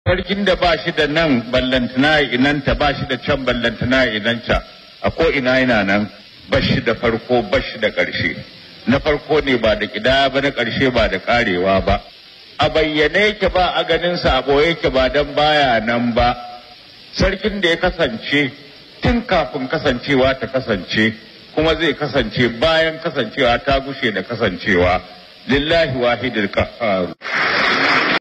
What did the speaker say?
sarkin da ba shi da nan ballantana inanta, ba shi da can ballantana inanta, a ko ina yana nan, ba shi da farko ba shi da ƙarshe. Na farko ne ba da ƙidaya ba, na ƙarshe ba da ƙarewa ba. A bayyane yake ba a ganinsa, a ɓoye yake ba don baya nan ba. Sarkin da ya kasance tun kafin kasancewa ta kasance, kuma zai kasance bayan kasancewa ta gushe da kasancewa. Lillahi wahidul qahhar.